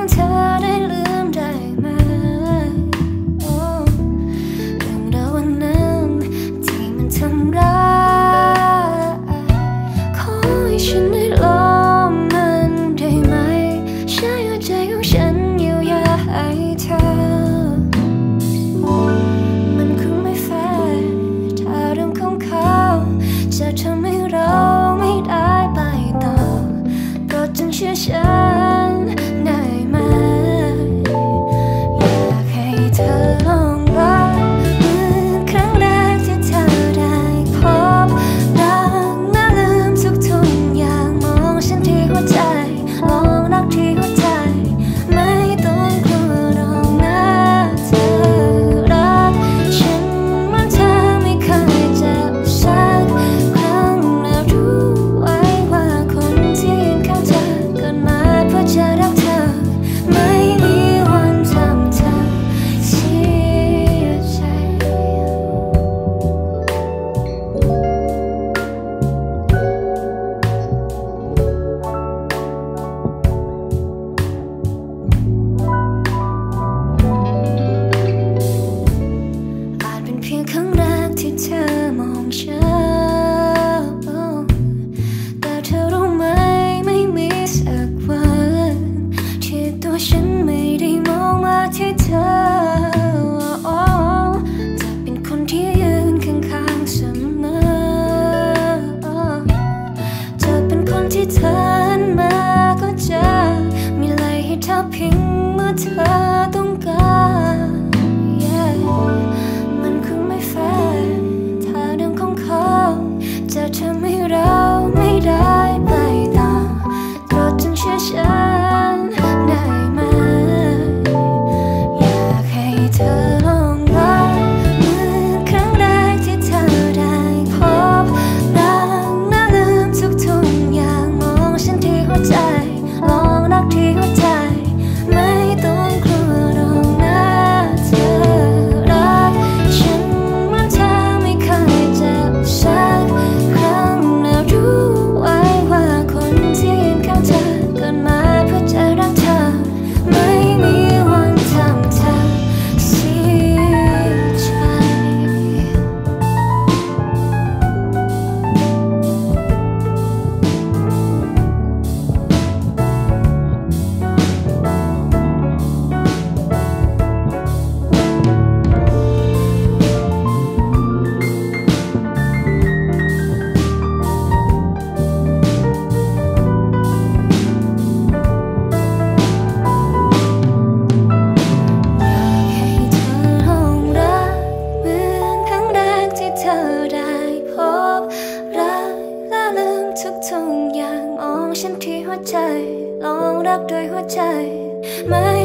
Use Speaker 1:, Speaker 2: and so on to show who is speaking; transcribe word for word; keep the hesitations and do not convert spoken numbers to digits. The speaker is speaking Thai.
Speaker 1: เธอได้ลืมได้ไหมโอ้เรื่องราววันนั้นที่มันทำร้ายขอให้ฉันได้ลองมันได้ไหมใช้หัวใจของฉันเยียวยาให้เธอมันคงไม่แฟร์ถ้าเรื่องของเขาจะทำให้เราไม่ได้ไปต่อก็จงเชื่อฉันได้ไหมอยากให้เธอลองรักเหมือนครั้งแรกที่เธอได้พบรักและลืมทุกๆอย่างมองฉันที่หัวใจลองรักที่หัวใจไม่ต้องกลัวหรอกนะเธอรักฉันเหมือนเธอไม่เคยเจ็บสักครั้งและรู้ไว้ว่าคนที่ยืนข้างเธอเกิดมาเพื่อจะรักเธอไม่มีวันทำเธอเสียใจอาจเป็นเพียงครั้งแรกที่เธอมองฉันแต่เธอรู้ไหมไม่มีสักวันที่ตัวฉันไม่ได้มองมาที่เธอจะเป็นคนที่ยืนข้างๆเสมอจะเป็นคนที่เธอหันมาก็จะมีอะไรให้เธอเพียงเมื่อเธอต้องการ Yeah มันคงไม่แฟร์ถ้าเรื่องของเขาจะทำให้เราไม่ได้ไปต่อก็จงเชื่อฉันได้ไหมอยากให้เธอลองรักเหมือนครั้งแรกที่เธอได้พบรักและลืมทุกๆอย่างมองฉันที่หัวใจลองรักที่หัวใจไม่ต้องกลัวหรอกนะเธอรักฉันเหมือนเธอไม่เคยเจ็บสักครั้งและรู้ไว้ว่าคนที่ยืนข้างเธอเกิดมาเพื่อจะรักเธอไม่มีวันทำเธอเสียใจให้เธอลองรักเหมือนครั้งแรกที่เธอได้พบรักและลืมทุกๆอย่างมองฉันที่หัวใจลองรักด้วยหัวใจไม่